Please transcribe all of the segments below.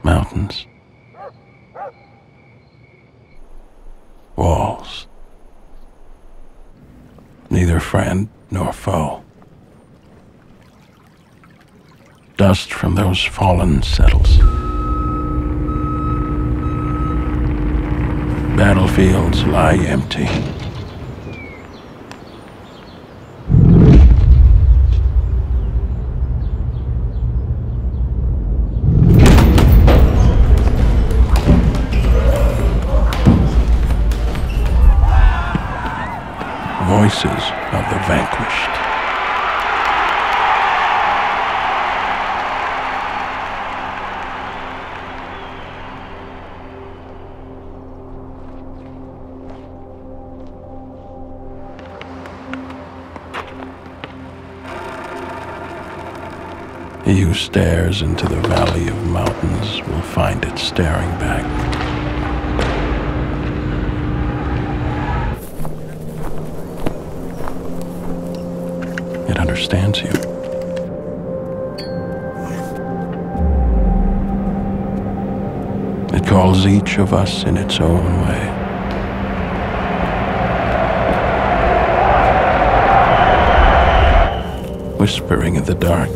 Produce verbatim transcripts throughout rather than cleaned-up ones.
Mountains. Walls. Neither friend nor foe. Dust from those fallen settles. Battlefields lie empty. Voices of the vanquished. He who stares into the valley of mountains will find it staring back. It understands you. It calls each of us in its own way. Whispering in the dark.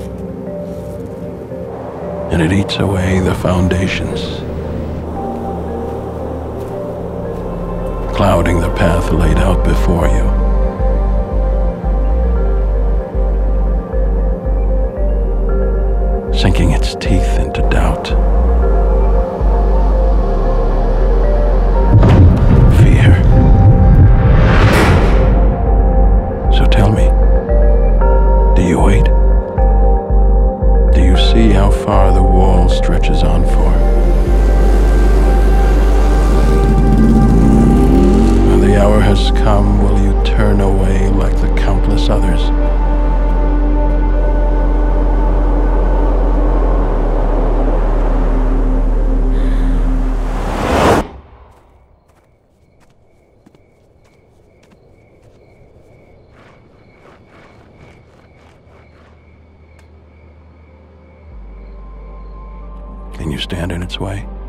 And it eats away the foundations, clouding the path laid out before you. Sinking its teeth into doubt. Fear. So tell me, do you wait? Do you see how far the wall stretches on for? When the hour has come, will you turn away like the countless others? Can you stand in its way?